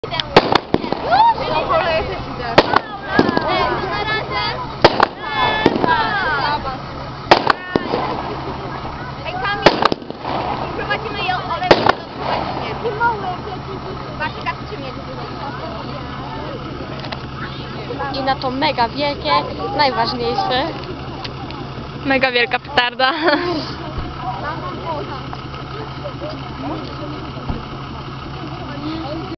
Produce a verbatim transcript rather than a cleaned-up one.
I na to mega wielkie, najważniejsze. Mega wielka petarda.